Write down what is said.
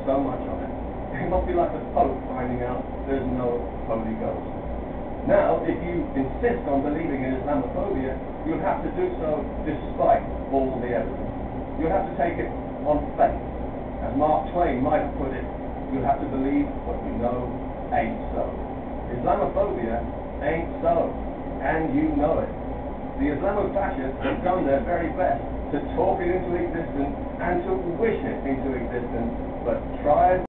so much on it. It must be like the Pope finding out there's no Holy Ghost. Now, if you insist on believing in Islamophobia, you'll have to do so despite all the evidence. You'll have to take it on faith. As Mark Twain might have put it, you'll have to believe what you know ain't so. Islamophobia ain't so, and you know it. The Islamofascists have done their very best to talk it into existence and to wish it into existence, but try